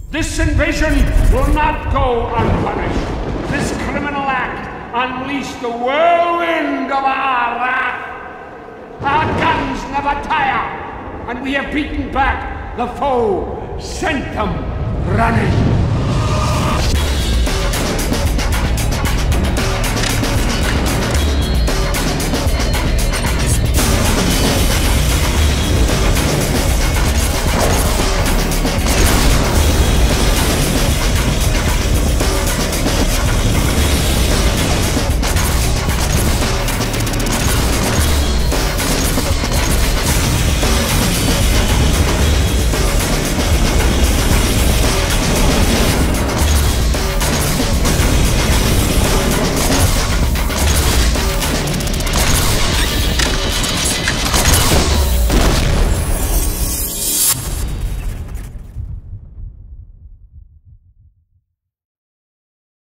This invasion will not go unpunished. This criminal act unleashed the whirlwind of our wrath. Our guns never tire, and we have beaten back the foe, sent them running.